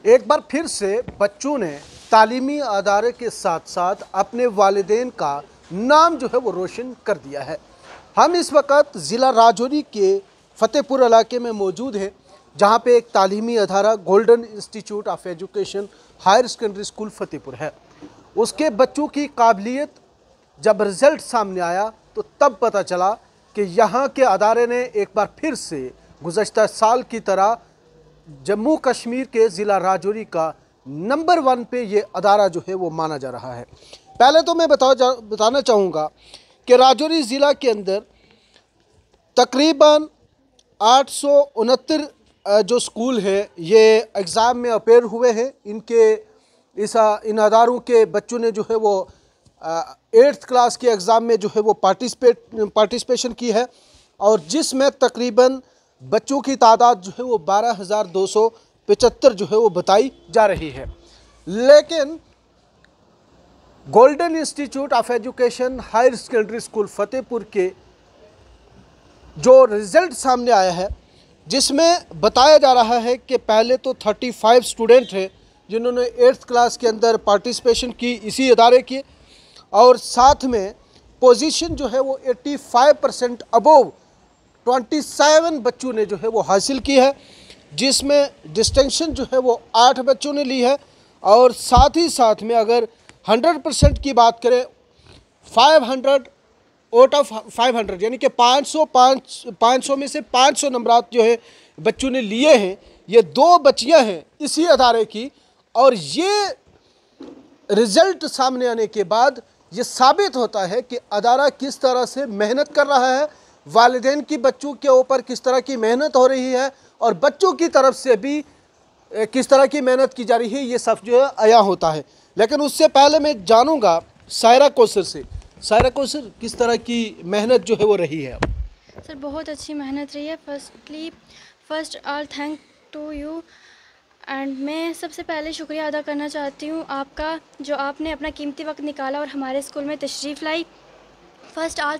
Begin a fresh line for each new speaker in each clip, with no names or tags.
एक बार फिर से बच्चों ने तालीमी अदारे के साथ साथ अपने वालिदैन का नाम जो है वो रोशन कर दिया है। हम इस वक्त ज़िला राजौरी के फ़तेहपुर इलाके में मौजूद हैं, जहां पे एक तालीमी अदारा golden institute of education higher secondary school Fatehpur है। उसके बच्चों की काबिलियत जब रिज़ल्ट सामने आया तो तब पता चला कि यहाँ के अदारे ने एक बार फिर से गुज़श्ता साल की तरह जम्मू कश्मीर के ज़िला राजौरी का नंबर 1 पे ये अदारा जो है वो माना जा रहा है। पहले तो मैं बताना चाहूँगा कि राजौरी ज़िला के अंदर तकरीबन 869 जो स्कूल है ये एग्ज़ाम में अपेयर हुए हैं। इन अदारों के बच्चों ने जो है वो 8th क्लास के एग्ज़ाम में जो है वो पार्टिसिपेशन की है, और जिसमें तकरीबन बच्चों की तादाद जो है वो 12,275 जो है वो बताई जा रही है। लेकिन golden institute of education higher secondary school Fatehpur के जो रिज़ल्ट सामने आया है, जिसमें बताया जा रहा है कि पहले तो 35 स्टूडेंट हैं जिन्होंने 8th क्लास के अंदर पार्टिसिपेशन की इसी अदारे की, और साथ में पोजीशन जो है वो 85% अबोव 27 बच्चों ने जो है वो हासिल की है, जिसमें डिस्टिंक्शन जो है वो 8 बच्चों ने ली है। और साथ ही साथ में अगर 100% की बात करें 500 आउट ऑफ 500 यानी कि 500 में से 500 नंबरात जो है बच्चों ने लिए हैं। ये 2 बच्चियां हैं इसी अदारे की, और ये रिज़ल्ट सामने आने के बाद ये साबित होता है कि अदारा किस तरह से मेहनत कर रहा है, वालिदैन की बच्चों के ऊपर किस तरह की मेहनत हो रही है, और बच्चों की तरफ से भी किस तरह की मेहनत की जा रही है, ये सब जो है आया होता है। लेकिन उससे पहले मैं जानूंगा सायरा कौसर से। सायरा कौसर, किस तरह की मेहनत जो है वो रही है?
सर बहुत अच्छी मेहनत रही है। First all thank to you, and मैं सबसे पहले शुक्रिया अदा करना चाहती हूँ आपका, जो आपने अपना कीमती वक्त निकाला और हमारे स्कूल में तशरीफ़ लाई। First all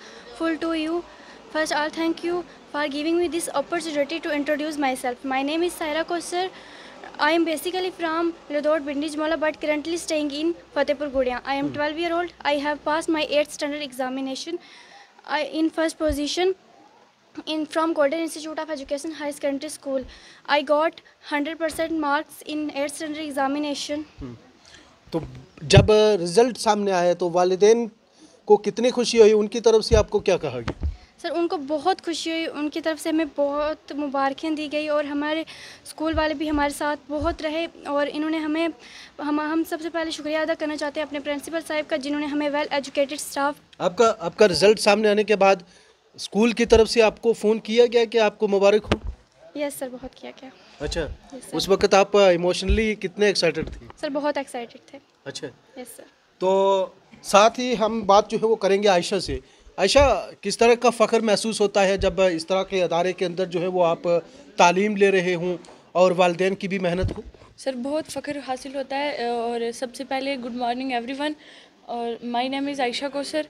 thank you for giving me this opportunity to introduce my self. My name is Saira Kausar. I am basically from Ladod, Bindijmola, but currently staying in Fatehpur Gudiya. I am 12 year old. I have passed my 8th standard examination in first position from Golden Institute of Education High Secondary School. I got 100% marks in 8th standard examination.
तो जब result सामने आया तो वालिदैन को कितनी खुशी हुई, उनकी तरफ से आपको क्या कहा गया?
सर उनको बहुत खुशी हुई, उनकी तरफ से हमें बहुत मुबारकें दी गई, और हमारे स्कूल वाले भी हमारे साथ बहुत रहे, और इन्होंने हम सबसे पहले शुक्रिया अदा करना चाहते हैं अपने प्रिंसिपल साहब का, जिन्होंने हमें वेल एजुकेटेड स्टाफ।
आपका रिज़ल्ट सामने आने के बाद स्कूल की तरफ से आपको फ़ोन किया गया कि आपको मुबारक हो?
यस सर, बहुत किया गया।
अच्छा, उस वक्त आप इमोशनली कितने एक्साइटेड थे?
सर बहुत एक्साइटेड थे।
अच्छा,
यस सर।
तो साथ ही हम बात जो है वो करेंगे आयशा से। आयशा, किस तरह का फ़ख्र महसूस होता है जब इस तरह के अदारे के अंदर जो है वो आप तालीम ले रहे हों और वालिदैन की भी मेहनत हो?
सर बहुत फ़ख्र हासिल होता है, और सबसे पहले गुड मॉर्निंग एवरीवन, और my name is Ayesha Kausar.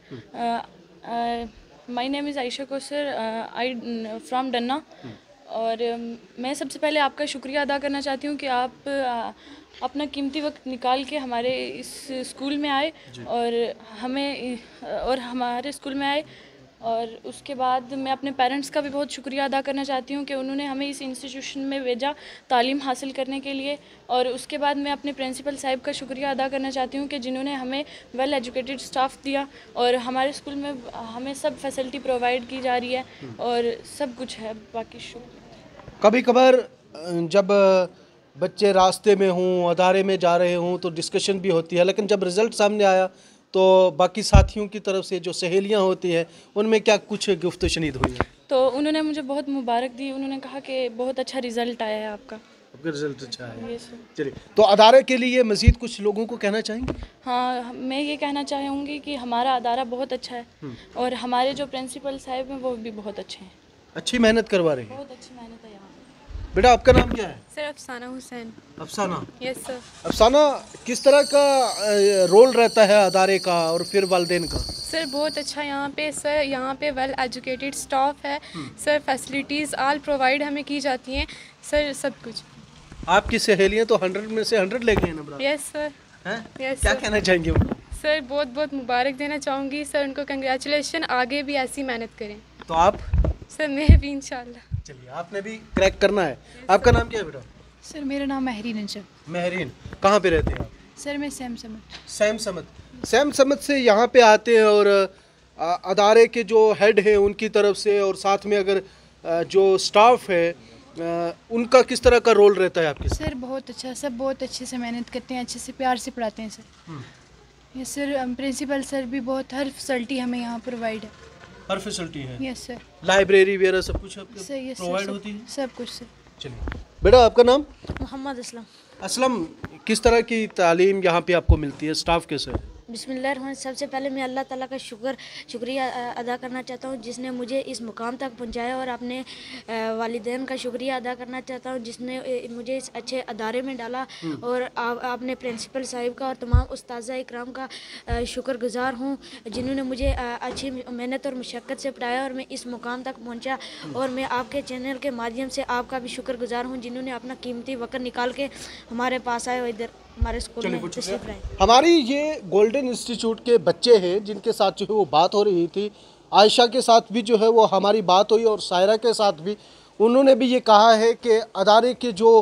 I from Danna. और मैं सबसे पहले आपका शुक्रिया अदा करना चाहती हूँ कि आप अपना कीमती वक्त निकाल के हमारे इस स्कूल में आए और हमारे स्कूल में आए। और उसके बाद मैं अपने पेरेंट्स का भी बहुत शुक्रिया अदा करना चाहती हूँ कि उन्होंने हमें इस इंस्टीट्यूशन में भेजा तालीम हासिल करने के लिए। और उसके बाद मैं अपने प्रिंसिपल साहब का शुक्रिया अदा करना चाहती हूँ कि जिन्होंने हमें वेल एजुकेटेड स्टाफ दिया, और हमारे स्कूल में हमें सब फैसिलिटी प्रोवाइड की जा रही है और सब कुछ है। बाकी शुक्रिया।
कभी कभार जब बच्चे रास्ते में हों, अदारे में जा रहे हों, तो डिस्कशन भी होती है, लेकिन जब रिज़ल्ट सामने आया तो बाकी साथियों की तरफ से जो सहेलियां होती हैं उनमें क्या कुछ गुफ्त शनीद हुई है?
तो उन्होंने मुझे बहुत मुबारक दी। उन्होंने कहा कि बहुत अच्छा रिज़ल्ट आया है आपका
रिज़ल्ट अच्छा है।
यस।
चलिए, तो अदारे के लिए मज़ीद कुछ लोगों को कहना चाहेंगे?
हाँ, मैं ये कहना चाहूँगी कि हमारा अदारा बहुत अच्छा है, और हमारे जो प्रिंसिपल साहब हैं वो भी बहुत अच्छे हैं।
अच्छी मेहनत करवा रहे हैं।
बहुत अच्छी मेहनत है यहाँ।
बेटा, आपका नाम क्या है?
Sir Afsana Hussain.
Afsana.
Yes sir.
Afsana, किस तरह का रोल रहता है अदारे का और फिर वालिदैन का?
सर बहुत अच्छा यहाँ पे। सर यहाँ पे वेल एजुकेटेड स्टाफ है। सर फैसिलिटीज़ ऑल प्रोवाइड हमें की जाती हैं। सर सब कुछ।
आपकी सहेलियां तो 100 में से 100 ले गई हैं नंबर।
Yes sir.
हैं?
यस
क्या
सर।
कहना चाहेंगे उनको?
सर बहुत बहुत मुबारक देना चाहूँगी सर, उनको कंग्रेचुलेशन, आगे भी ऐसी मेहनत करें।
तो आप
सर मैं भी इंशाल्लाह।
चलिए, आपने भी क्रैक करना है। आपका नाम क्या है बेटा?
सर मेरा नाम महरीन अंशब।
महरीन, कहाँ पे रहते हैं आप?
सर मैं सैम समत।
सैम समत से यहाँ पे आते हैं और अदारे के जो हेड हैं उनकी तरफ से और साथ में अगर जो स्टाफ है उनका किस तरह का रोल रहता है आपके साथ?
सर बहुत अच्छा, सब बहुत अच्छे से मेहनत करते हैं, अच्छे से प्यार से पढ़ाते हैं sir. Yes sir, principal sir भी बहुत, हर फैसिलिटी हमें यहाँ प्रोवाइड है।
हर फैसिलिटी है?
Yes sir.
लाइब्रेरी वगैरह सब कुछ आपको
सर यस
प्रोवाइड
सर,
होती है?
सब कुछ सर।
चलिए बेटा, आपका नाम?
मोहम्मद असलम।
असलम, किस तरह की तालीम यहाँ पे आपको मिलती है, स्टाफ कैसे है?
बिस्मिल्लाह, सबसे पहले मैं अल्लाह ताला का शुक्रिया अदा करना चाहता हूँ जिसने मुझे इस मुकाम तक पहुँचाया, और अपने वालिदैन का शुक्रिया अदा करना चाहता हूँ जिसने मुझे इस अच्छे अदारे में डाला, और आपने प्रिंसिपल साहिब का और तमाम उस्ताज़ा इकराम का शुक्रगुज़ार हूँ जिन्होंने मुझे अच्छी मेहनत और मुशक्क़त से पढ़ाया और मैं इस मुकाम तक पहुँचा। और मैं आपके चैनल के माध्यम से आपका भी शुक्रगुज़ार हूँ जिन्होंने अपना कीमती वक्त निकाल के हमारे पास आए और इधर हमारे स्कूल में तशरीफ़ लाए।
हमारी ये गोल्डन इंस्टीट्यूट के बच्चे हैं जिनके साथ जो है वो बात हो रही थी। आयशा के साथ भी जो है वो हमारी बात हुई और सायरा के साथ भी। उन्होंने भी ये कहा है कि अदारे के जो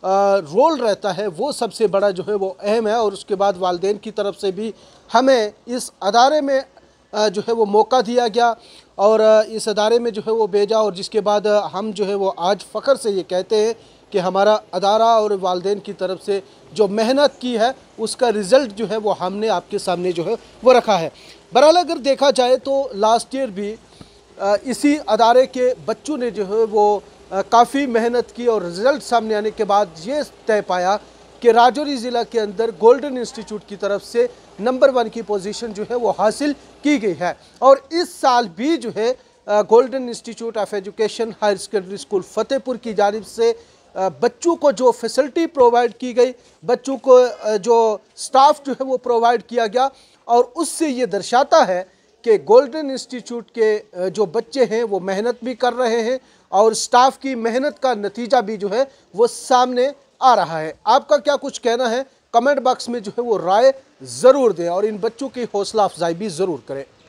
रोल रहता है वो सबसे बड़ा जो है वो अहम है, और उसके बाद वालिदैन की तरफ से भी हमें इस अदारे में जो है वो मौका दिया गया और इस अदारे में जो है वो भेजा, और जिसके बाद हम जो है वो आज फ़ख्र से ये कहते हैं कि हमारा अदारा और वालिदैन की तरफ से जो मेहनत की है उसका रिज़ल्ट जो है वो हमने आपके सामने जो है वो रखा है। बहरहाल अगर देखा जाए तो लास्ट ईयर भी इसी अदारे के बच्चों ने जो है वो काफ़ी मेहनत की और रिज़ल्ट सामने आने के बाद ये तय पाया कि राजौरी ज़िला के अंदर गोल्डन इंस्टीट्यूट की तरफ से नंबर 1 की पोजीशन जो है वो हासिल की गई है। और इस साल भी जो है golden institute of education higher secondary school Fatehpur की जानिब से बच्चों को जो फैसिलिटी प्रोवाइड की गई, बच्चों को जो स्टाफ जो है वो प्रोवाइड किया गया, और उससे ये दर्शाता है कि गोल्डन इंस्टीट्यूट के जो बच्चे हैं वो मेहनत भी कर रहे हैं और स्टाफ की मेहनत का नतीजा भी जो है वो सामने आ रहा है। आपका क्या कुछ कहना है, कमेंट बॉक्स में जो है वो राय ज़रूर दें और इन बच्चों की हौसला अफजाई भी ज़रूर करें।